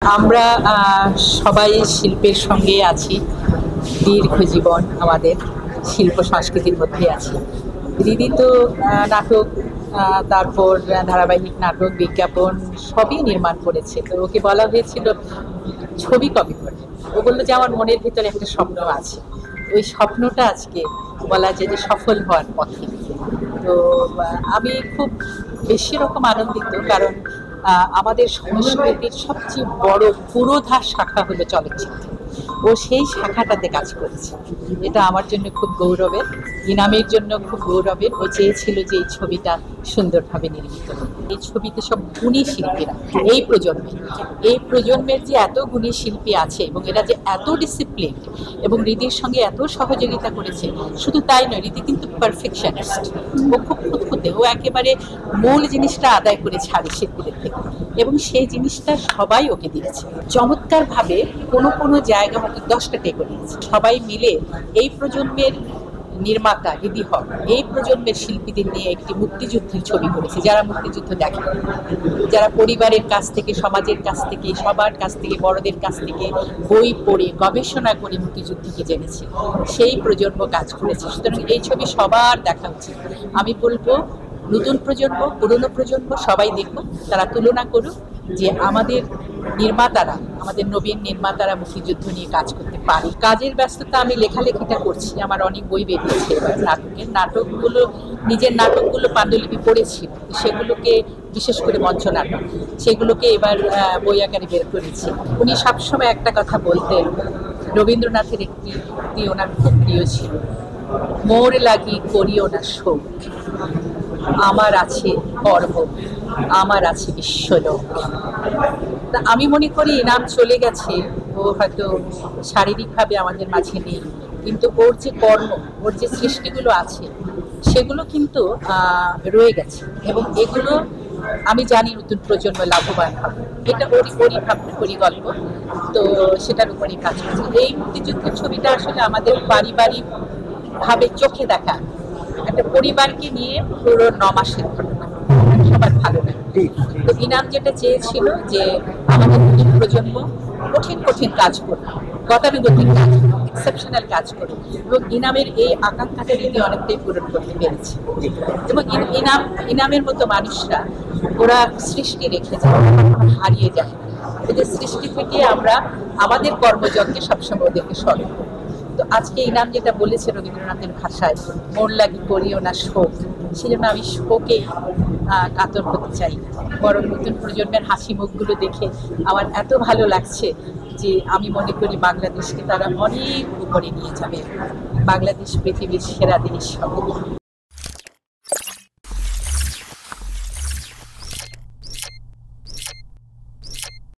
আমরা সবাই শিল্পের সঙ্গে আছি, দীর্ঘ জীবন আমাদের শিল্প সংস্কৃতির মধ্যে আছে। দিদি তো নাটক, তারপর ধারাবাহিক নাটক, বিজ্ঞাপন সবই নির্মাণ করেছে। তো ওকে বলা হয়েছিল ছবি কবে করবে, ও বললো যে আমার মনের ভিতরে একটা স্বপ্ন আছে, ওই স্বপ্নটা আজকে বলা যায় যে সফল হওয়ার পথে। তো আমি খুব বেশি রকম আনন্দিত, কারণ আমাদের সংস্কৃতির সবচেয়ে বড় পুরোধা শাখা হলো চলচ্চিত্র। ও সেই শাখাটাতে কাজ করেছে, এটা আমার জন্য খুব গৌরবের, ইনামের জন্য খুব গৌরবের। ও চেয়েছিল যে এই ছবিটা সুন্দরভাবে নির্মিত হোক। এই ছবিতে সব গুণী শিল্পীরা, এই প্রজন্মের যে এত গুণী শিল্পী আছে এবং এরা যে এত ডিসিপ্লিন এবং রীতির সঙ্গে এত সহযোগিতা করেছে, শুধু তাই নয়, রীতি কিন্তু পারফেকশনিস্ট। ও খুব খুঁতখুঁতে, ও একেবারে মূল জিনিসটা আদায় করে ছাড়ে শিল্পীদের থেকে, এবং সেই জিনিসটা সবাই ওকে দিয়েছে চমৎকারভাবে। কোনো জায়গা হয়তো 10টা টেকো নিয়েছে। সবাই মিলে এই প্রজন্মের নির্মাতা দিদি হক এই প্রজন্মের শিল্পীদের নিয়ে একটি মুক্তিযুদ্ধের ছবি করেছে, যারা মুক্তিযুদ্ধ দেখে, যারা পরিবারের কাছ থেকে, সমাজের কাছ থেকে, সবার কাছ থেকে, বড়দের কাছ থেকে বই পড়ে গবেষণা করে মুক্তিযুদ্ধকে জেনেছে, সেই প্রজন্ম কাজ করেছে। সুতরাং এই ছবি সবার দেখা উচিত। আমি বলবো নতুন প্রজন্ম, পুরনো প্রজন্ম সবাই দেখুক, তারা তুলনা করুক যে আমাদের নির্মাতারা, আমাদের নবীন নির্মাতারা মুক্তিযুদ্ধ নিয়ে কাজ করতে পারে। কাজের ব্যস্ততা, আমি লেখালেখিটা করছি, আমার অনেক বই বেরিয়েছে এবার নাটকগুলো, নিজের নাটকগুলো পাণ্ডুলিপি পড়েছি, সেগুলোকে বিশেষ করে মঞ্চ নাটক, সেগুলোকে এবার বই আকারে বের করেছি। উনি সবসময় একটা কথা বলতেন, রবীন্দ্রনাথের একটি ওনার খুব প্রিয় ছিল, মোর লাগি করিও না শোক, আমার আছে কর্ম, আমার আছে বিশ্বলোক। তা আমি মনে করি ইনাম চলে গেছে, ও হয়তো শারীরিকভাবে আমাদের মাঝে নেই, কিন্তু ওর যে কর্ম, ওর যে সৃষ্টিগুলো আছে, সেগুলো কিন্তু রয়ে গেছে, এবং এগুলো আমি জানি নতুন প্রজন্ম লাভবান হবে। এটা ওরই ভাবনা, গল্প, তো সেটার উপরেই কাজ করছে। এই মুক্তিযুদ্ধের ছবিটা আসলে আমাদের পারিবারিক ভাবে চোখে দেখা একটা পরিবারকে নিয়ে পুরো 9 মাসের ঘটনা, সবার ভালো লাগে। তো ইনাম যেটা চেয়েছিল যে আমাদের নতুন প্রজন্ম কঠিন কাজ করবে, গতানুগতিক কাজ, এক্সেপশনাল কাজ করবে, এবং ইনামের এই আকাঙ্ক্ষাটা যদি অনেকটাই পূরণ করতে পেরেছে। এবং ইনামের মতো মানুষরা, ওরা সৃষ্টি রেখে যায়, হারিয়ে যায়। ওদের সৃষ্টি থেকে আমরা আমাদের কর্মযজ্ঞে সবসময় ওদেরকে স্মরণ করি। তো আজকে ইনাম যেটা বলেছে রবীন্দ্রনাথের ভাষায়, মোর লাগি করিও না শোক, সেজন্য আমি শোকেই কাতর হতে চাই, বরং নতুন প্রজন্মের হাসি মুখগুলো দেখে আমার এত ভালো লাগছে যে আমি মনে করি বাংলাদেশকে তারা অনেক উপরে নিয়ে যাবে। বাংলাদেশ পৃথিবীর সেরা দেশ হবে।